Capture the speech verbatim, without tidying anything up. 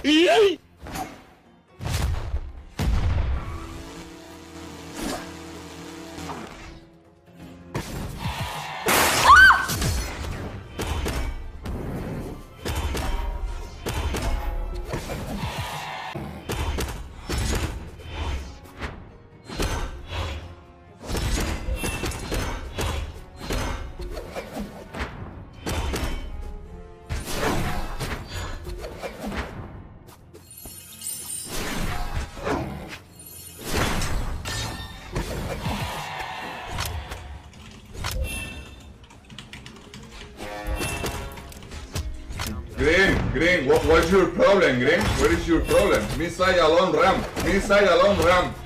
Green, Green, what, what's your problem, Green? What is your problem? Missile alone ram, missile alone ram.